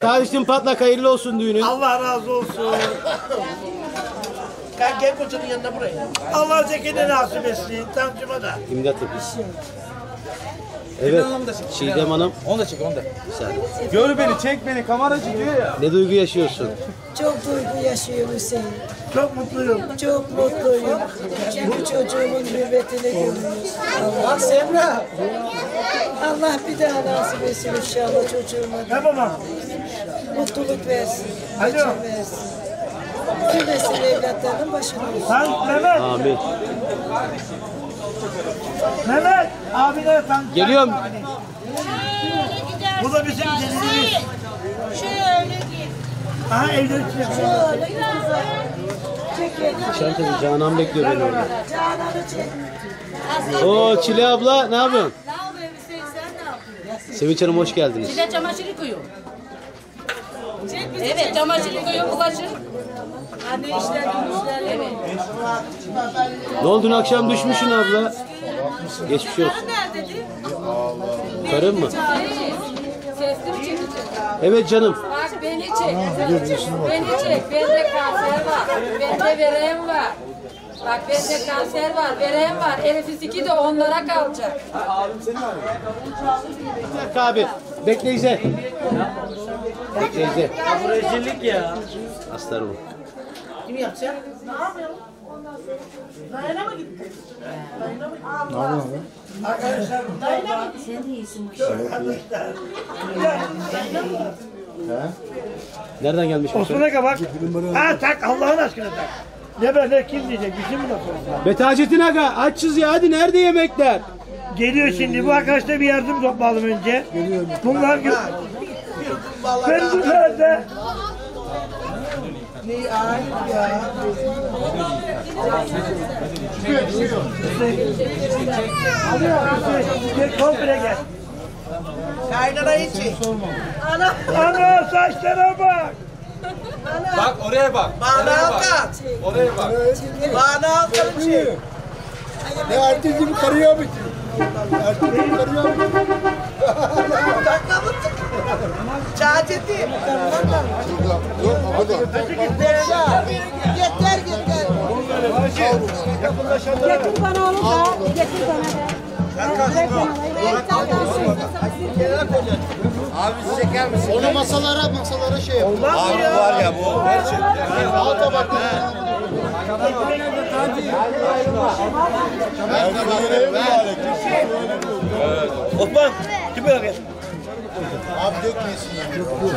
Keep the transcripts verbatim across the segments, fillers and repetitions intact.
Tacittin Patlak hayırlı olsun düğünün. Allah razı olsun. Gel, gel kocanın yanına buraya. Allah zekede nasip etsin. Tancıma da. İmdatım. Evet. Çiğdem Hanım. Onu da çek, onu da. Sen. Gör beni, çek beni. Kameracı diyor ya. Ne duygu yaşıyorsun? Çok duygu yaşıyor Hüseyin. Çok mutluyum. Çok mutluyum. Çünkü çocuğumun hürmetini görüyoruz. Bak Semra. Allah bir daha nasip etsin inşallah çocuğuma. Ne baba? Mutluluk versin. Alo. Geçim versin. Tüm nesil evlatlarının başına olsun. Lan Mehmet. Amin. Mehmet. Abine tan. Geliyorum. Bu da bizim gelinimiz. Şöyle git. Aha evde içecek. Şöyle güzel. Çekin. Şantacı Canan bekliyor beni orada. Canan'ı çek. Oo Çile abla ne yapıyorsun? Ne yapıyor Hüseyin, sen ne yapıyorsun? Sevinç Hanım hoş geldiniz. Bir de çamaşır yıkıyor. Evet, çamaşır yıkıyor, bulaşık. Anne işler, işler, evet. Ne oldu dün akşam düşmüşsün abla? Geçmiş olsun. Karın neredeydi? Karın mı? Sesli mi çekecek? Evet canım. Bak beni çek. Beni çek. Bende kanser var. Bende verem var. Bak bende kanser var, verem var. Elif'in iki de onlara kalacak. Bir dakika abi. Bekle İze. Bekle İze. Bu rezillik ya. Aslanım. Kim yapacak? Ne yapıyorsun? Dayana mı gitti? Dayana mı gitti? Ne yapıyorsun abi? Arkadaşlar dayana mı gitti? Sen de iyisin maşallah. Nereden gelmiş bu? Osman Aga bak. Ha tak Allah'ın aşkına tak. Ne böyle kim diyecek? Bizim mi lafı? Be Taceddin Aga açız ya hadi nerede yemekler? Geliyor şimdi. Bu arkadaşlar bir yardım toplayalım önce. Geliyor. Bunlar gel. Ben bu nerede? Ne ay ya? Çıkıyor, çıkıyor. Alıyor, gel komple gel. Kaynana içi. Ana. Ana saçlara bak. Bak oraya bak. Bana alkan. Oraya bak. Bana alkan içi. Ne ertesi gibi karıya mı? Ertesi gibi karıya mı? Çağceti. Yok ama da. Yeter yeter. Getir bana oğlum da. Getir bana Abi çeker misin? Onu masalara masalara şey yap. Abi Var ya bu gerçekten. Al tabakta. Osman. Kim böyle gel? Abi dökmeyesin. Yok bu.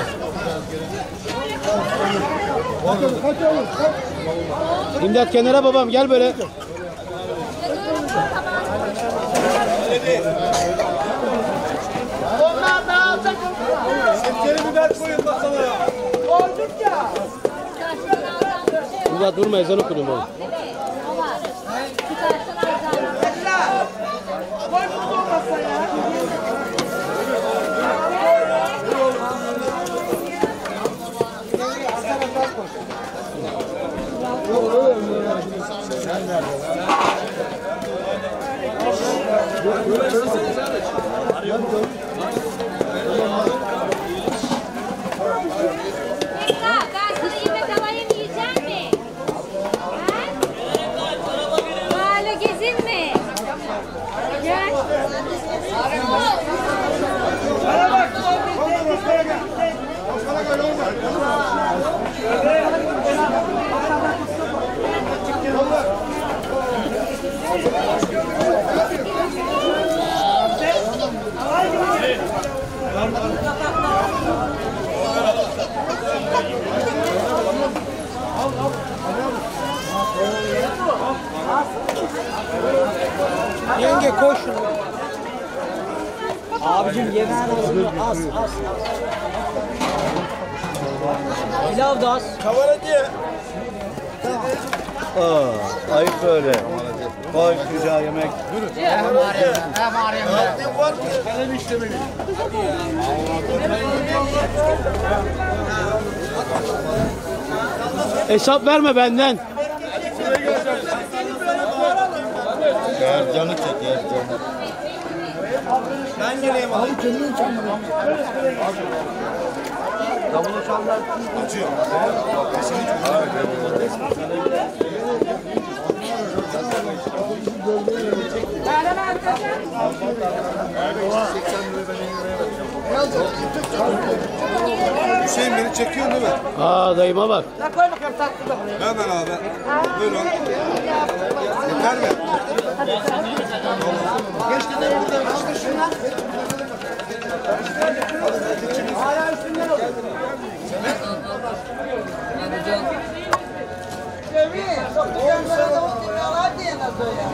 İmdat kenara babam gel böyle. Onlar da alacak. Seni biber koyun masalara. Koyduk ya. Burada durma ezan okurum oğlum. Koy bunu olmazsa ya. Ben sana yemek alayım, yiyecek mi? Mahalle gezin mi? Gel. Bana bak. Yenge koş. Abicim yemeğin olsun. Az az. Pilav da az. Kavara diye. Aa, ayıp böyle. Koy güzel yemek. Hesap verme benden. Ercan'ı çek Ercan'ı. Ben geleyim abi. Kendini çağırma. Hüseyin beni çekiyor değil mi? Aa dayıma bak. La koy bakalım tatlı da buraya. Hemen abi. Buyurun. Yeter mi? Geçti de burada. Hala üstünden olur. Cemil, çok güzel de oturuyorlar diye nasıl ya?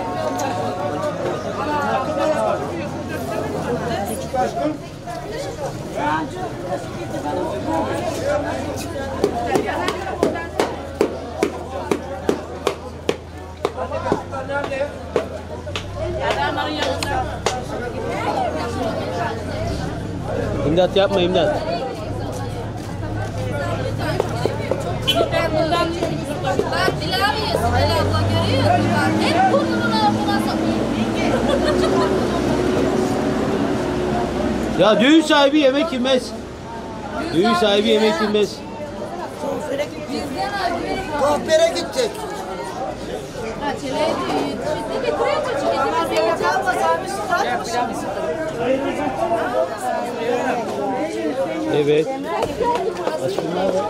İmdat yapma imdat. Ben bundan bak Dilaviyiz. Ela abla görüyor musun? Bak hep burnunu buna sokuyor. Ya düğün sahibi yemek yemez. Düğün sahibi yemek yemez. Bizden abi. Kahpere gidecek. Bizde getiriyor çocuk. Getirmez yapacağız. Evet. Aşkımlar var.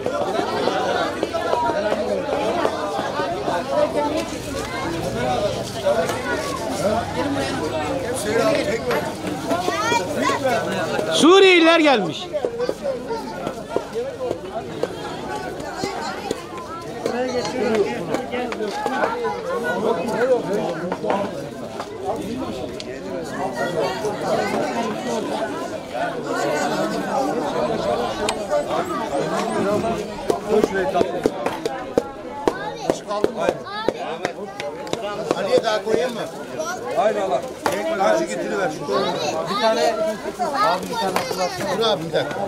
Suriyeliler gelmiş. Ali'ye daha koyayım mı? Haydi Allah. Karşı getiriver şu. Bir tane abi bir tane atlasın. Dur abi bir dakika.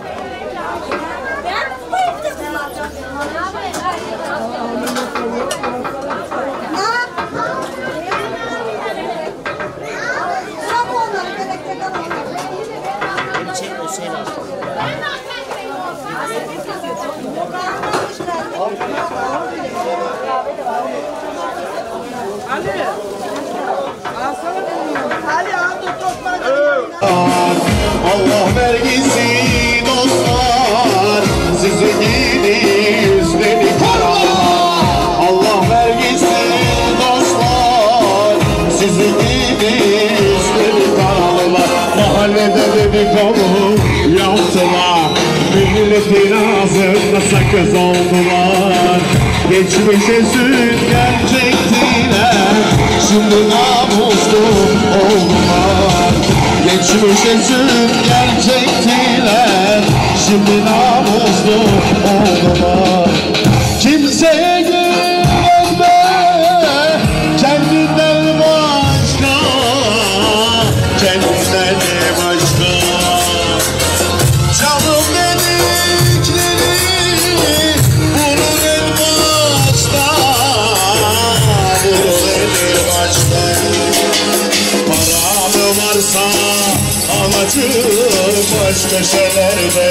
Ali. Alsana bunu. Ali aldı toplar. Allah vergisi dostlar, sizin yüzleri kara. Allah vergisi dostlar, sizin yüzleri karalar. Mahallede dedikodu yaptılar, milletin ağzında sakız oldular. Geçmişe sünger çektiler, şimdi namuslu oldular. Geçmişe sünger çektiler, şimdi namuslu oldular. Kimseye güvenme, kendinden başka, kendinden başka. Canım dedikleri vurur en başta, vurur en başta. Param varsa alacağım baş köşelerde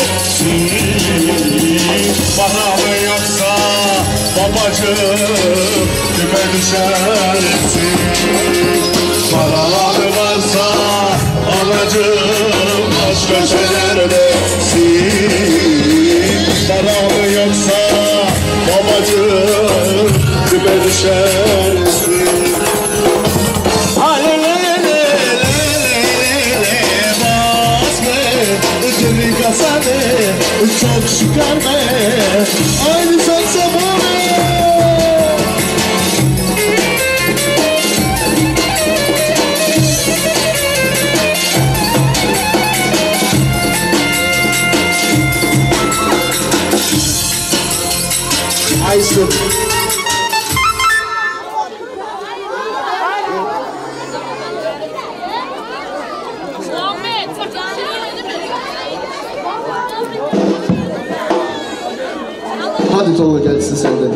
param yoksa babacığım küpe düşersin. Param varsa alacağım baş köşelerde param yoksa babacığım küpe düşersin. Çok şıkarma, aynı sen zamanı. Aysun. Hadi Tolga gelsin senden.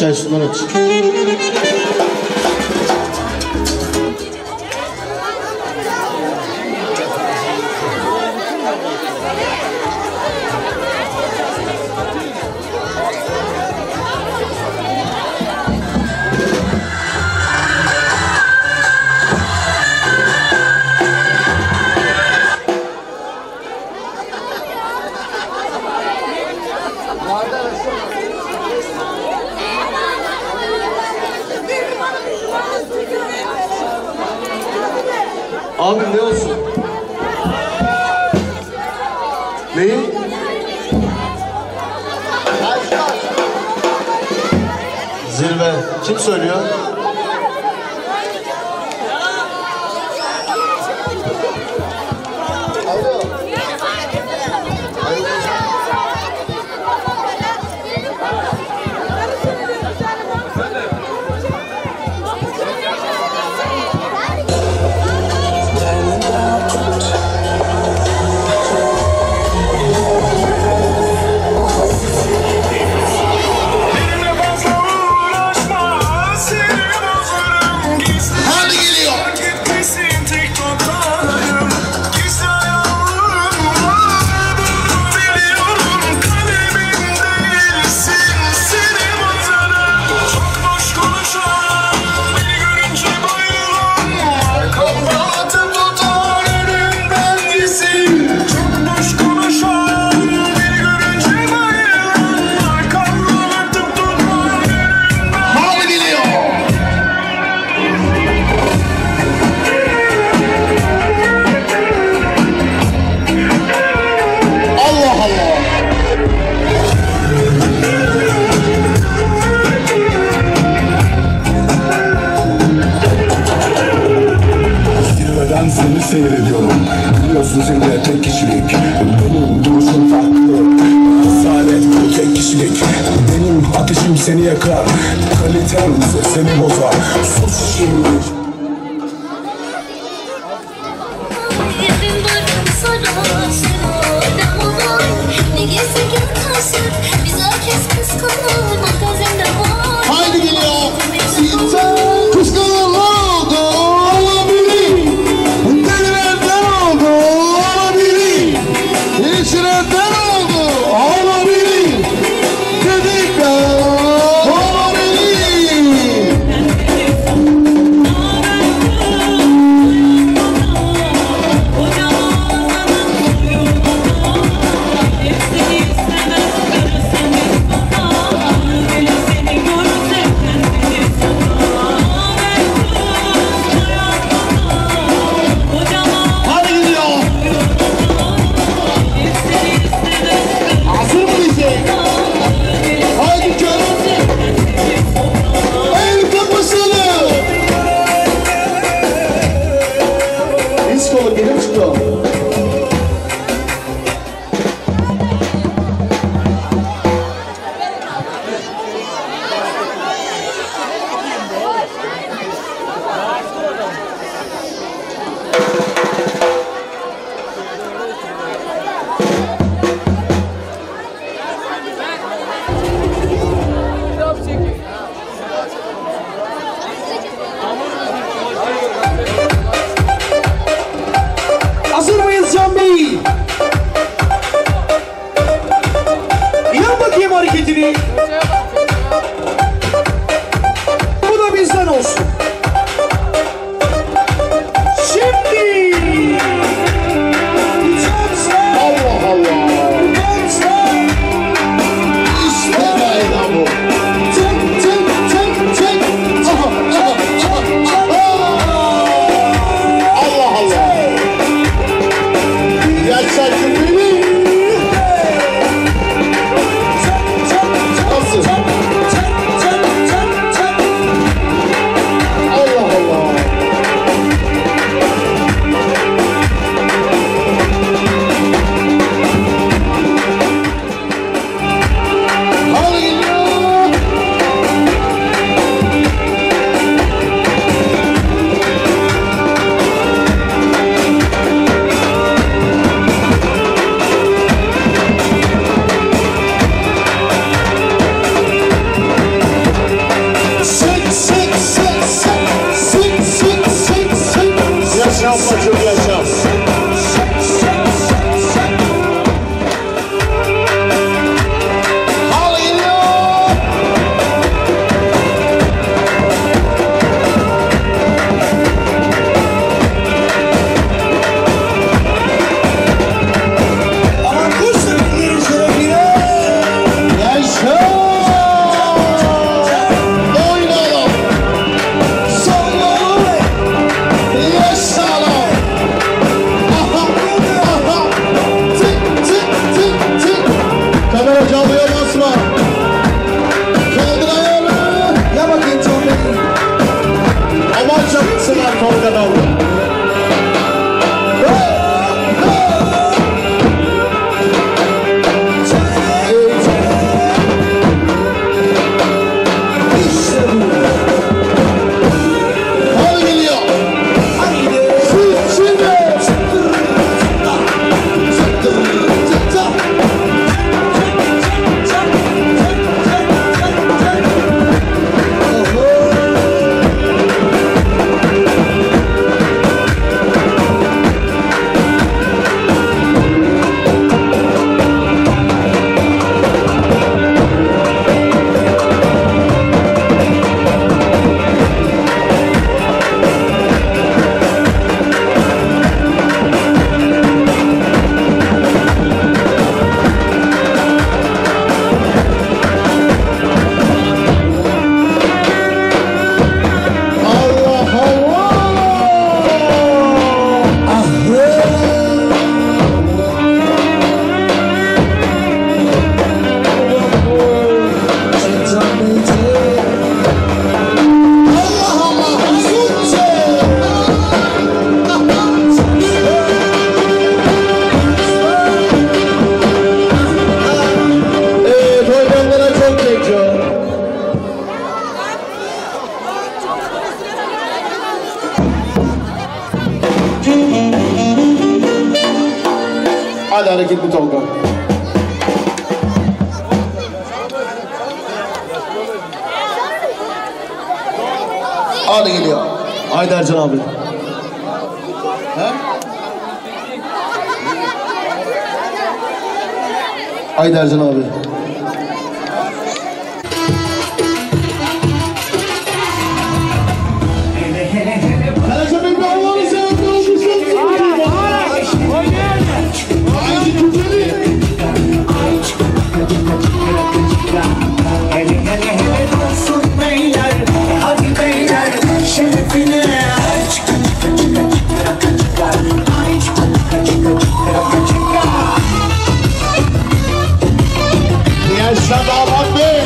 Aç aç şunları aç. Abi ne olsun? Neyi? Zirve. Kim söylüyor? Seni seyrediyorum. Biliyorsun seni tek kişilik. Benim duruşum farklı. Asalet bu tek kişilik. Benim ateşim seni yakar. Kalitem seni bozar. Sus şimdi. Haydi geliyor. Sizden kıskananlar oldu. Olabilir. Delilerden oldu. Olabilir. İçirenler oldu. Olabilir. Dedikler olabilir. Hadi gidiyor. Hazır mı diyecek? Haydi kör. El kapısını. Disko gelip çıkıyor. Hazır mıyız Can Bey? Yap bakayım hareketini. Bu da bizden olsun. Şimdi. Allah Allah. İşte gayda bu. Tık tık tık tık. Aha, aha, aha, aha. Allah Allah. Gerçekten beni. Nasıl? Hadi hareketli Tolga. Hadi geliyor. Haydi Ercan abi. He? Haydi Ercan abi. Ercan abi Allah'ını seversen hele hele hele olsun beyler, hadi beyler şerefine aç. Yaşa damat bey.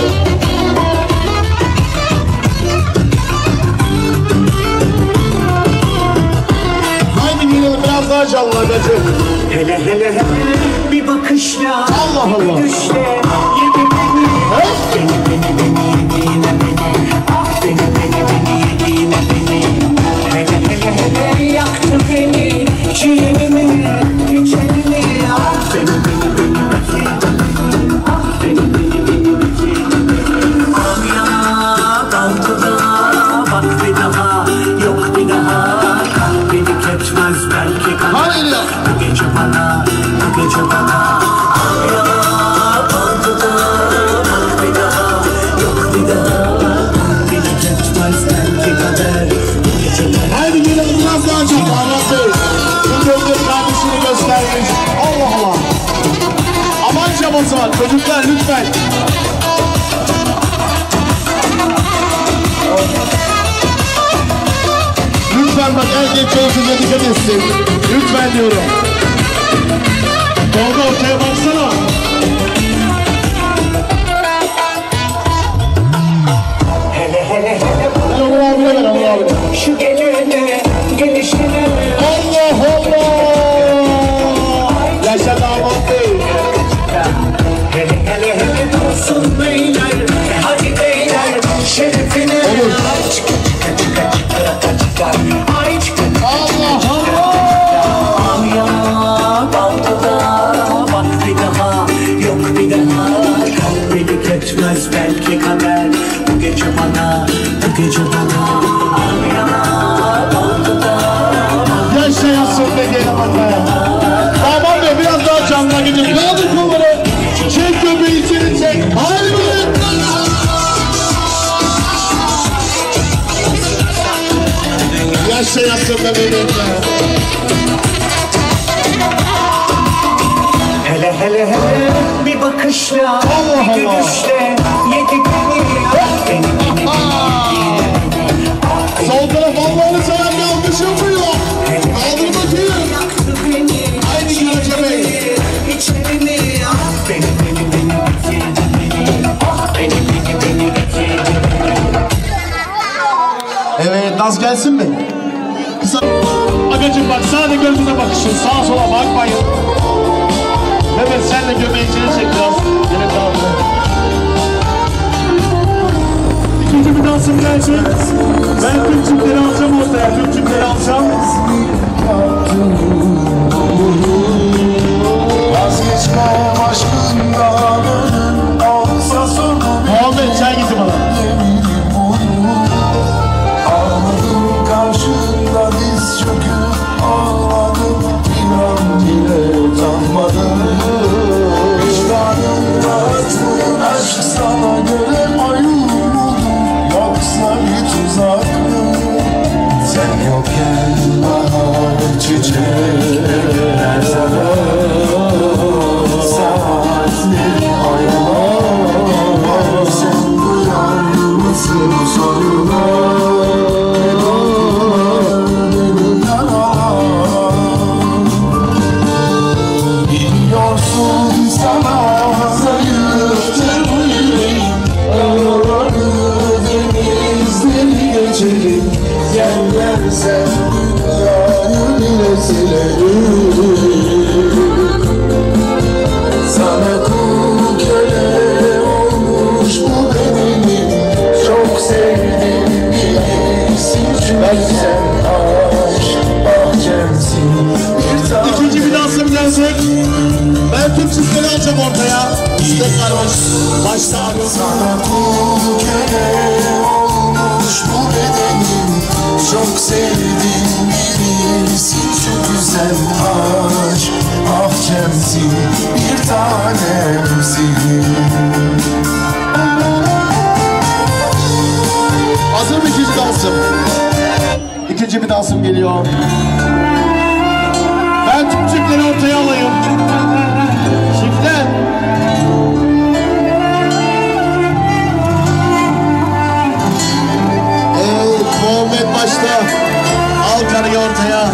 Haydi gidelim biraz daha canlı agacı. Hele hele hele bir bakışla, Allah Allah. bir düşle yedi beni. Beni beni beni yediğine beni, ah beni beni beni yediğine beni. Hele hele hele yaktı beni, ciğerimi, içerimi, ah beni beni beni yediğine beni, ah beni beni beni yediğine beni. Ah ya daldı da bak bir daha, yok bir daha, kalbini ketmez belki kadar. Hadi ya. Bu gece bana, bu gece bana, ah ya daldı da bak bir daha, yok bir daha, kalbini ketmez belki kadar. Bu gece bana. Haydi gidelim biraz daha canlı Ahmet Bey. Bu gözler kardeşini göstermiş. Allah Allah. Aman çabası var çocuklar lütfen. Lütfen bak erkek çalışınca dikkat etsin. Lütfen diyorum. Tolga ortaya baksana. Hele hele hele Ben Onur abine ver Onur abine. şu gelene, gelişine. Allah Allah. Yaşa damat bey. Hele hele hele olsun beyler, hadi beyler şerefine aç. Allah Allah. Ah ya daldı da bak bir daha, yok bir daha, kalbini ketmez belki kader. Bu gece bana, bu gece bana, ah ya daldı da bak. Yaşayasın be gel bakaya. Damat bey biraz daha canına gidin. Kaldır kolları. Çek göbeği içeri çek. Haydi be. Yaşayasın be benim be. Hele hele hele bir bakışla, Allah bir Allah. gülüşle yedi beni, ah beni beni beni. Sol taraf Allah'ını seven bir alkış yapıyor. Kaldır bakayım. Yaktı beni, Haydi Gülce Bey. içerimi, ah beni beni beni bitirdi beni, ah beni beni beni bitirdi beni. Evet naz gelsin mi? Kısa. Agacım bak sadece gözüne bakışın. Sağa sola bakmayın. Evet sen de göbeği içeri çek biraz. Evet abi. İkinci bir dansım gelecek. Ben tüm çiftleri alacağım ortaya. Tüm çiftleri alacağım. Vazgeçmem aşkından ölüm olsa sorun. Muhammed çay getir bana. Ağladım karşında diz çöküp ağladım. Bir an bile utanmadım. Vicdanım rahat mı? Aşk sana göre oyun mudur? Yoksa bir tuzak mı? Sen yokken bahar çiçekler sarar. Saatli aylar. Sen duyar mısın sorular? Benim yaralar. Biliyorsun sana zayıftır bu yüreğim. Araları denizleri geçelim. Yerlersen dünyayı bile silerim. Sana kul köle olmuş bu bedenim. Çok sevdim bilirsin çünkü sen aşk bahçemsin. Bir tane İkinci bir dansım gelecek. artık. Ben tüm çiftleri alacağım ortaya. İşte kardeş. Başta abi. Sana kul köle olmuş bu bedenim. Çok sevdiğim birisi şu güzel aşk. Ah cemsin bir tanemsin. Hazır mı ikinci dansım? İkinci bir dansım geliyor. Ben tüm çiftleri ortaya alayım. Çiftler. Evet, Muhammed başta. Al karıyı ortaya.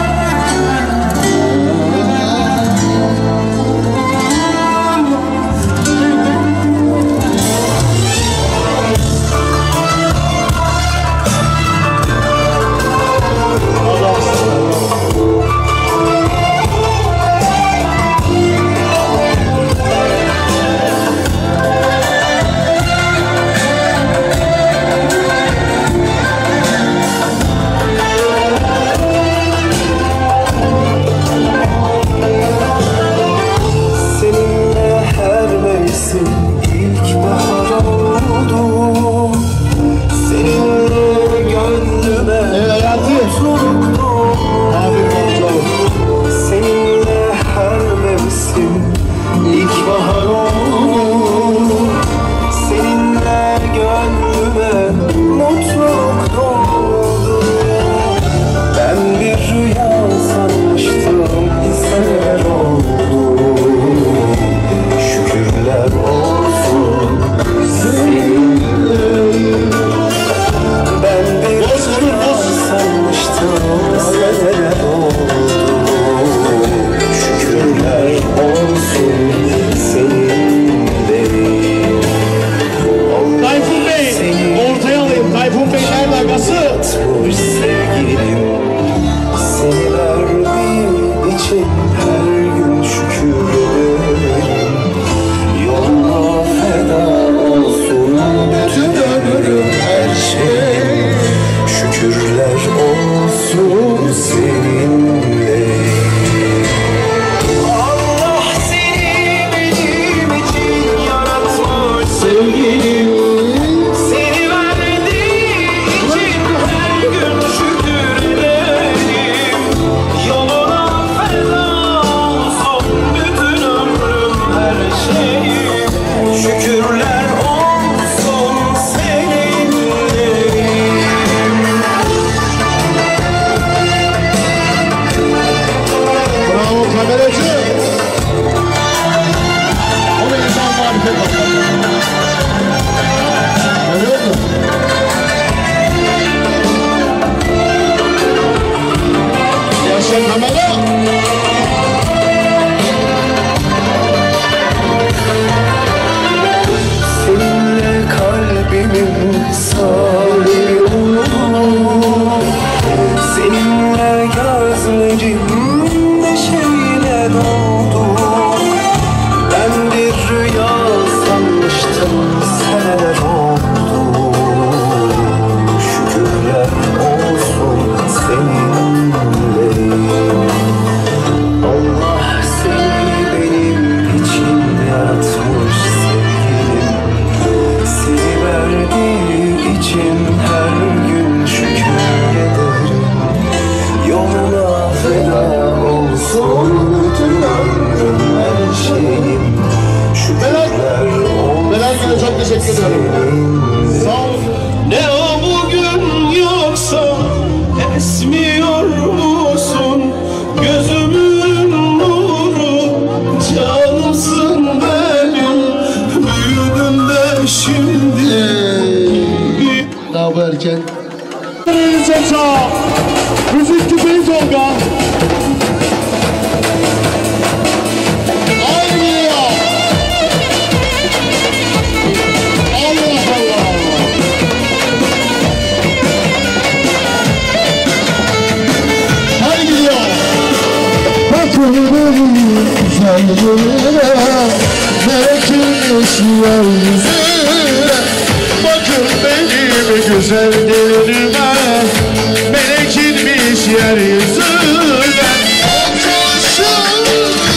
Müzik küpeyi Tolga. Bakın benim güzellerime, melek inmiş yeryüzüne. Otursun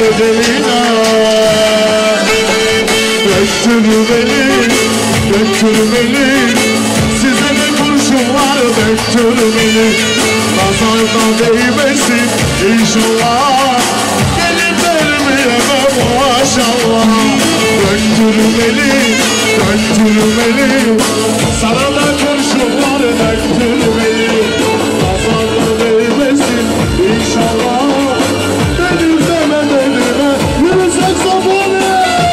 bedeline. Döktür beni, döktür beni, size de kurşunlar döktür beni. Nazardan değmesin inşallah, gelip vermeyeme maşallah. Döktür beni, döktür beni, sana da kurşunlar döktür beni. Nazardan değmesin inşallah, benim deme dedime yürü saksafonu.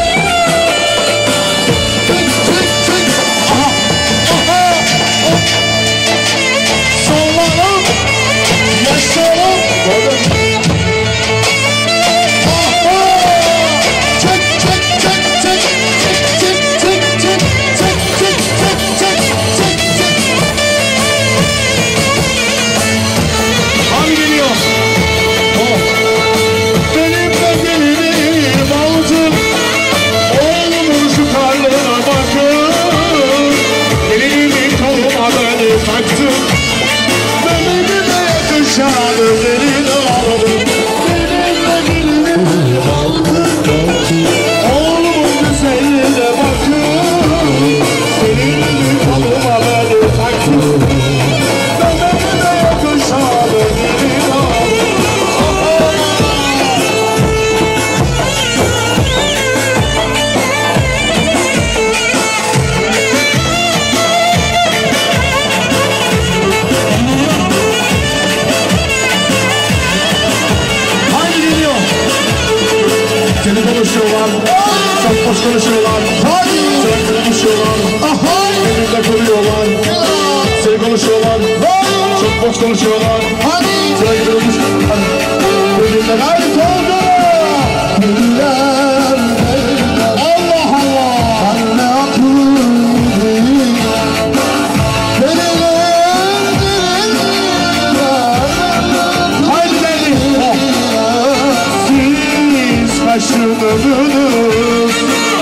Konuşuyorlar, seni konuşuyorlar, benimle kuruyorlar, seni konuşuyorlar, çok boş konuşuyorlar, seni konuşuyorlar, benimle gayet oldu. Allah Allah, anne aklım, haydi beni, siz kaçırdınız.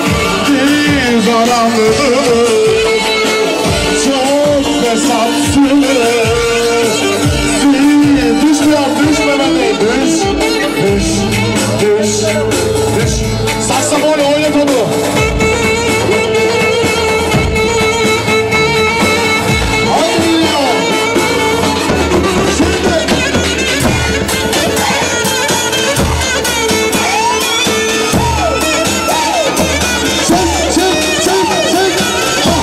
Zaramlısınız, çok fesatsınız. Siz düşmüyor, düşmemeli. Düş, düş, düş, düş. Saksafonu oynat onu. Çek, çek, çek, çek.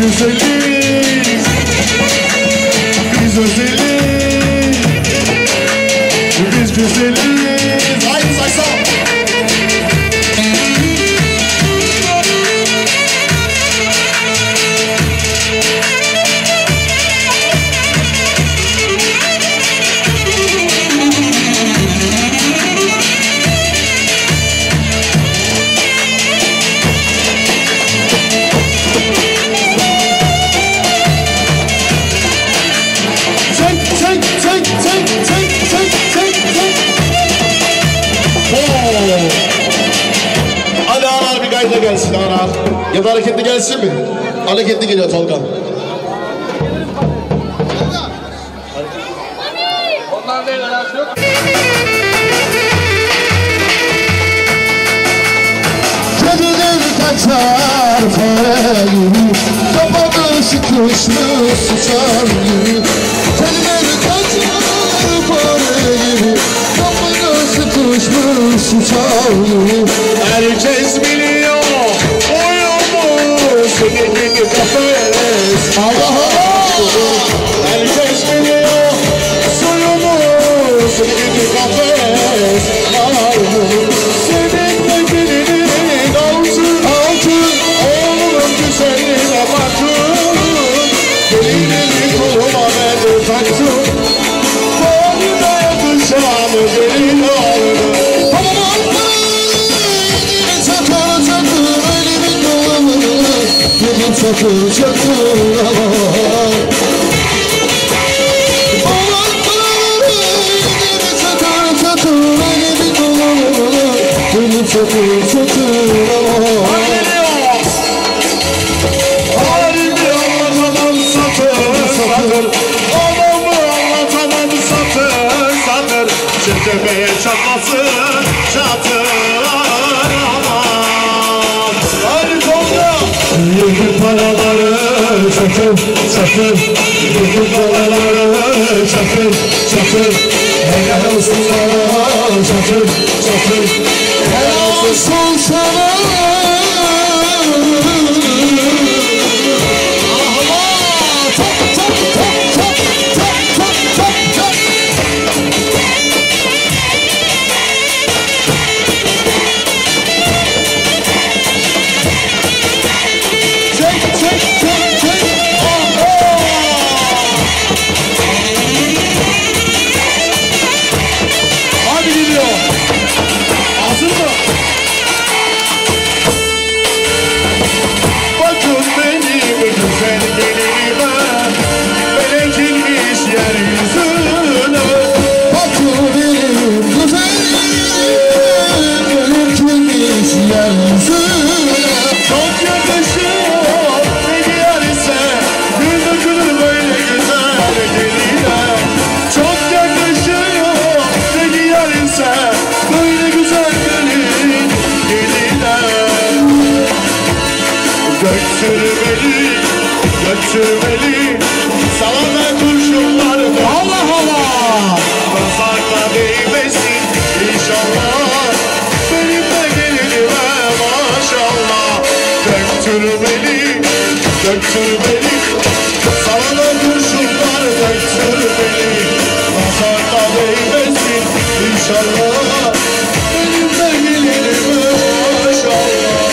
güzeliz, biz özeliz, biz güzeliz. Haydi saysa. Hadi ağlar bir gayda gelsin ağlar. Ya da hareketli gelsin mi? Hareketli geliyor Tolga. Ondan değil alakası yok. Kediler kaçar fare gibi, kapadı sıkışmış susar gibi. Kediler kaçar fare gibi, kapadı sıkışmış susar gibi. Herkes biliyor oyunmu, senin gibi kafes. Allah Allah! Herkes biliyor soyumu, senin gibi kafes. Senin de gelinin altın altın, oğlum güzeline bakın. Gelinini koluma ben taktım, boynuna yakışanı gelin aldı. Çakır çakır elimin kolunu, gelin çakır çakır aman. Çatır çatır halimi anlatamam satır satır, adamı anlatamam satır satır. Çekemeye çatmasın çatır aman. Hadi Tolga! Yürü paraları çatır çatır, yürü paraları çatır çatır. Helal olsun sana çatır çatır, helal olsun sana. Götürmeli, götürmeli, salana kurşunları. Allah Allah! Nazarla değmesin inşallah, benim de gelinime maşallah. Döktürmeli, döktürmeli, salana kurşunları döktürmeli. Nazarla değmesin inşallah, benim de gelinime maşallah.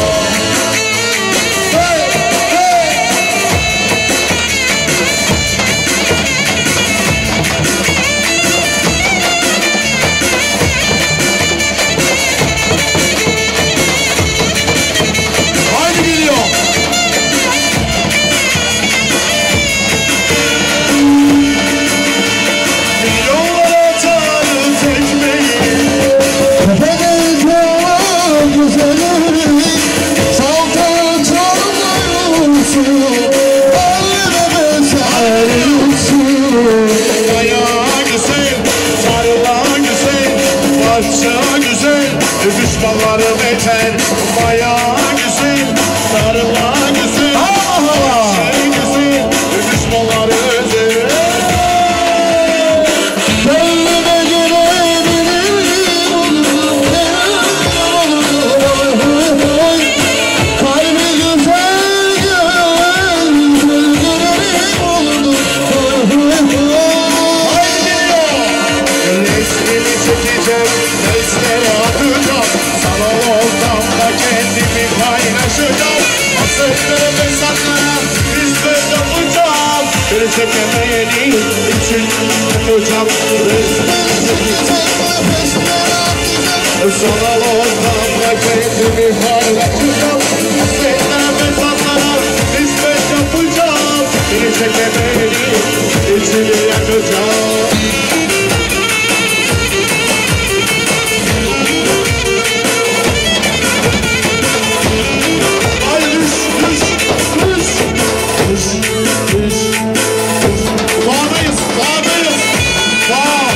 Düşmanları beter, bayağı güzel, sarılan güzel, şey güzel, düşmanları özel. Gönlüme göre benim olur, kalbi güzel, Çiftlere mesajlara hizmet yapacağım. Beni çekemeyeni için yapacağım. Sana bozmamla kendimi parlatacağım. Çiftlere mesajlara hizmet yapacağım. Beni çekemeyeni için yakacağım. Bağdayız, bağdayız. Bağ.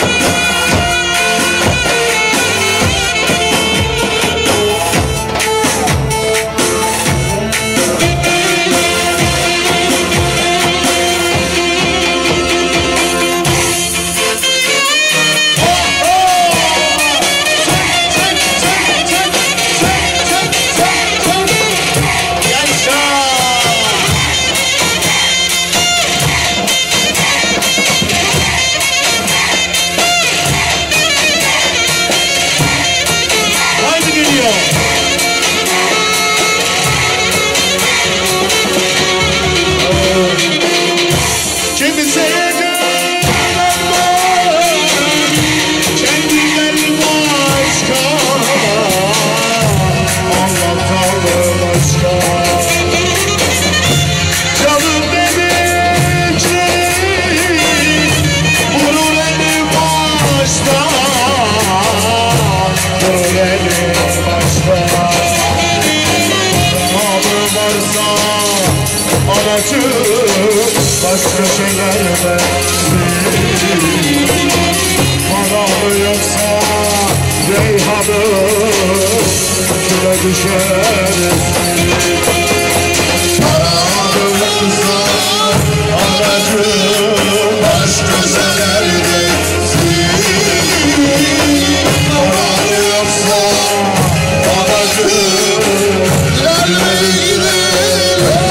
Başka şeylerle paramı yoksa Reyhan'ım kime düşeriz? Paramı yoksa aracım başka şeylerle paramı yoksa aracım nereye gidelim?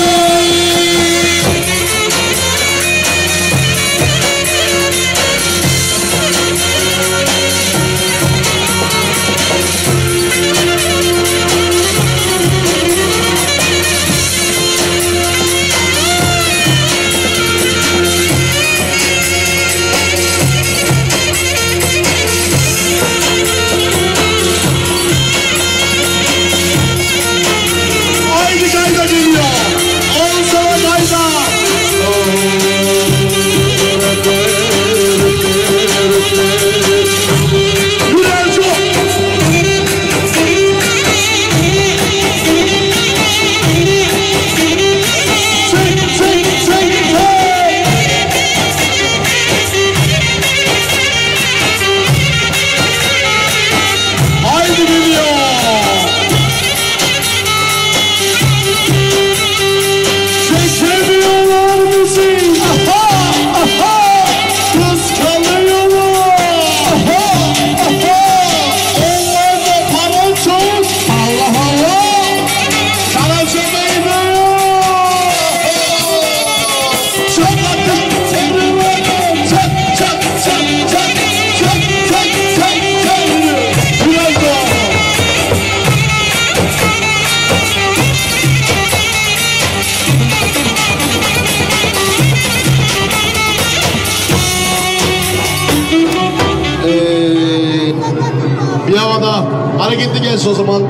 Hareketli gelsin o zaman.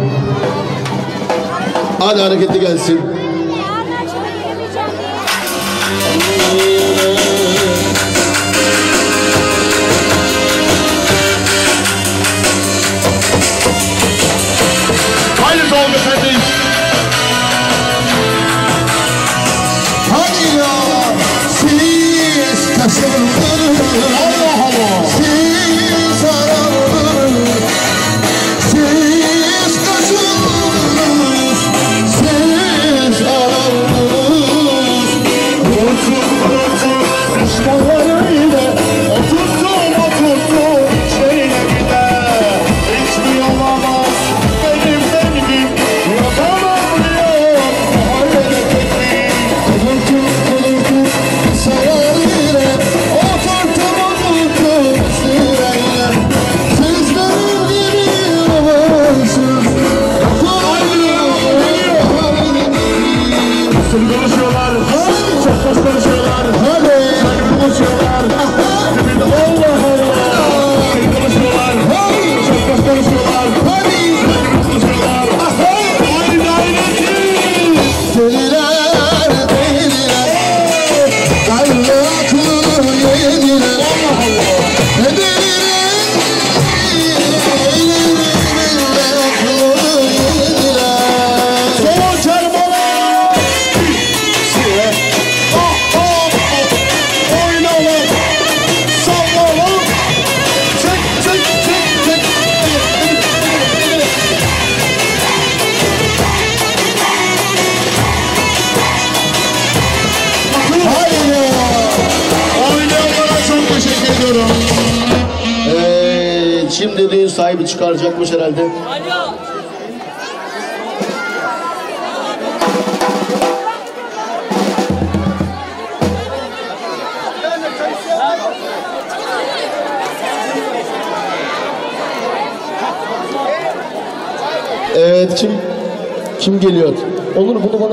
Hadi hareketli gelsin. Haydi Tolga efendi. Hadi ya siz taşındınız. Allah Allah. Siz aradınız. Siz taşındınız. Siz aradınız. Tutup tutup Seni konuşuyorlar, çok boş konuşuyorlar. Seni konuşuyorlar, dibinde Allah Allah. Seni konuşuyorlar, çok boş konuşuyorlar. Seni konuşuyorlar, aynı aynı. Deliler, deliler, kalbi aklını yediler. Allah Allah. Deliler, aklını yediler. Son çarpma. Oh oh oh. Oyna lan. Salla lan. Çek çek çek çek. Haydi. Oynayanlara çok teşekkür ediyorum. Evet, şimdi düğün sahibi çıkaracakmış herhalde. Evet, kim kim geliyor? Olur, bunu bana